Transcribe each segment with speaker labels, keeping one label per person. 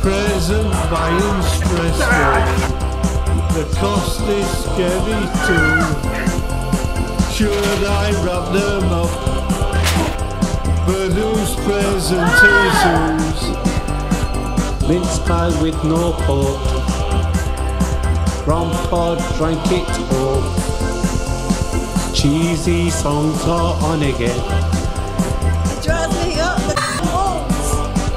Speaker 1: present buying stressful. The cost is scary too. Should I wrap them up? But whose present is whose?
Speaker 2: Mince pie with no pork. Grandpa drank it all. Cheesy songs are on again.
Speaker 3: Drives me up the walls.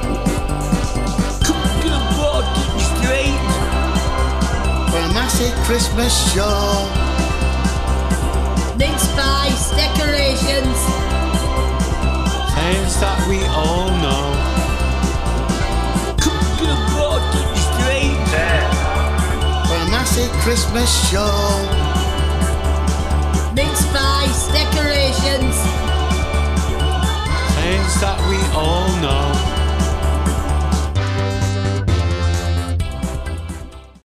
Speaker 4: Cooking Burton Street
Speaker 5: for a massive Christmas show.
Speaker 3: Mince pies, decorations.
Speaker 2: Things that we all know.
Speaker 4: Cooking Burton Street
Speaker 5: For a massive Christmas show.
Speaker 3: Mince pies, decorations.